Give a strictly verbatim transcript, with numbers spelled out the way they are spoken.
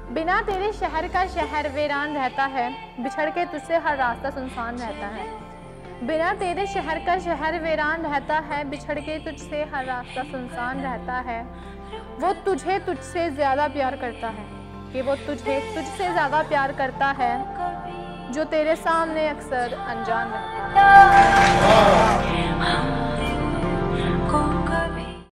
बिना तेरे शहर का शहर वीरान रहता है, बिछड़ के तुझसे हर रास्ता सुनसान रहता है। बिना तेरे शहर का शहर वीरान रहता है, बिछड़ के तुझसे हर रास्ता सुनसान रहता है। वो तुझे तुझसे ज़्यादा प्यार करता है, कि वो तुझे तुझसे ज़्यादा प्यार करता है, जो तेरे सामने अक्सर अनजान रहता है।